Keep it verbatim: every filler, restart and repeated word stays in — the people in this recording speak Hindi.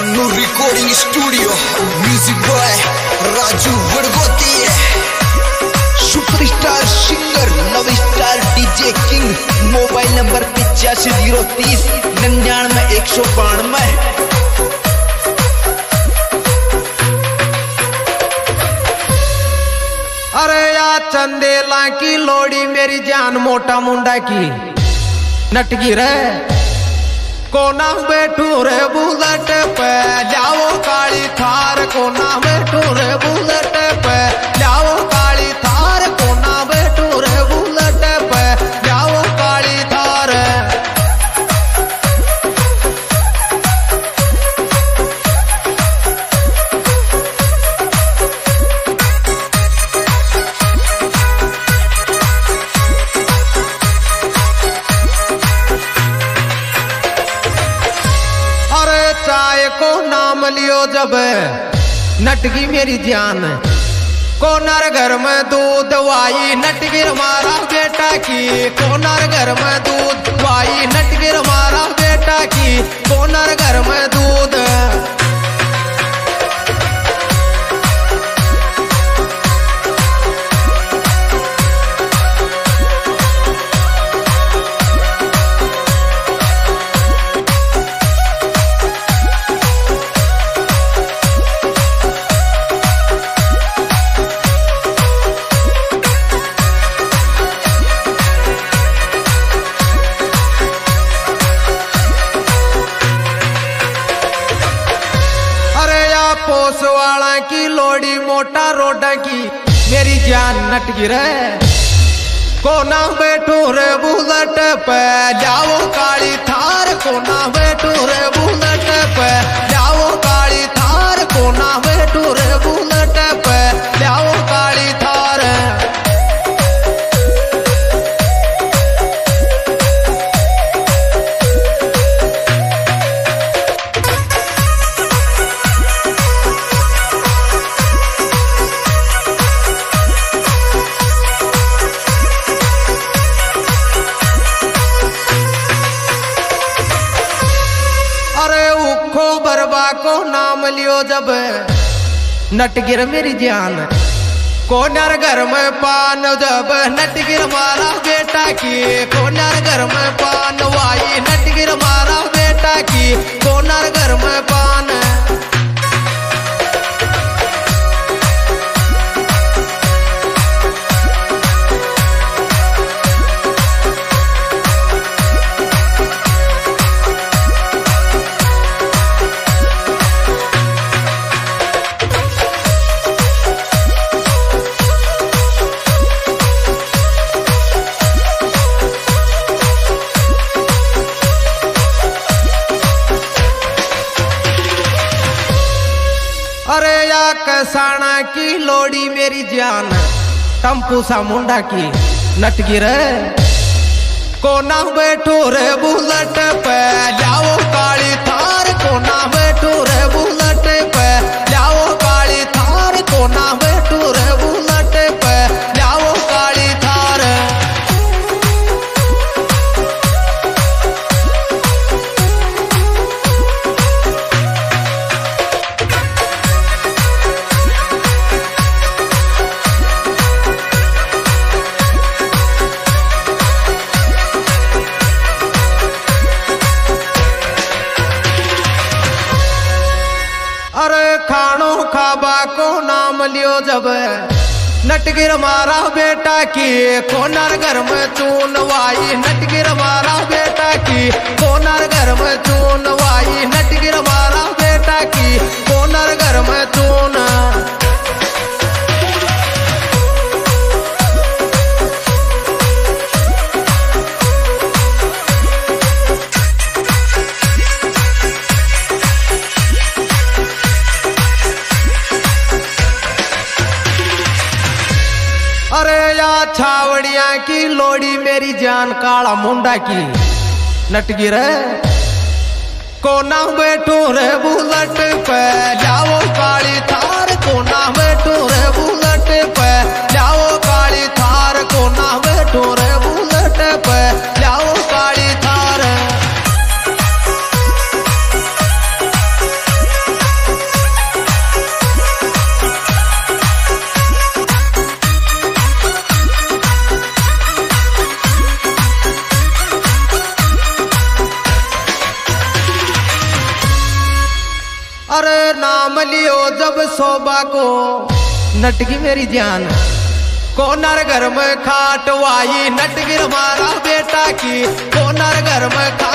Sannu recording studio, music boy Raju Vadgoti, superstar singer love star DJ king. Mobile number पिचासी जीरो तीस निन्यानवे एक सौ बानवे। अरे या चंदेला की लोड़ी मेरी जान मोटा मुंडा की नटकी रे कोना बैठू रे बुलेट पे जाओ काली थार। कोना बैठू रे बुलेट पे जाओ काली थार। कोना बैठू रे बुलेट पे जाओ काली थार। चाय को नाम लियो जब नटकी मेरी जान। कोनार घर में दूध वाई नटगिर मारा बेटा की। कोनार घर में दूध वाई नटगिर मारा बेटा की। कोनार घर में दूध पोसवाला की लोड़ी मोटा रोडा की मेरी जान नटकी रे कोना बैठू रे बुलेट पे जाओ काली थार। कोना बैठू रे बुलेट पे जाओ काली थार। कोना बैठू रे बुलेट पे जाओ काली थार। बरबा को नाम लियो जब नटगिर मेरी जान। कोनार घर में पान जब नटगिर मारा बेटा की। कोनार घर में पान वाई नटगिर मारा बेटा की। कोनार घर में पान अरे या कसाना की लोड़ी मेरी जान। टम्पू सा मुंडा की नटकी रे कोना बैठू रे बुलेट पे जाओ काली थार। कोना बैठू रे बुलेट पे जाओ काली थार। कोना बैठू रे बुलेट पे जाओ काली थार। अरे खानो खाबा को नाम लियो जब नटगिर मारा बेटा की। कोनार घर में चून वाई नटगिर मारा बेटा की। कोनार घर में चून वाई नटगिर मारा बेटा की। कोनार घर में चून अरे या छावड़िया की लोड़ी मेरी जान। काला मुंडा की नटकी रे कोना बैठू रे बुलेट पे जाओ काली थार। कोना बैठू रे बुलेट पे जाओ काली थार। कोना बैठू रे बुलेट पे जाओ काली थार। नाम लियो जब शोभा को नटकी मेरी जान कोनर घर में खाट वाई नटगिर मारा बेटा की कोनर घर में खाट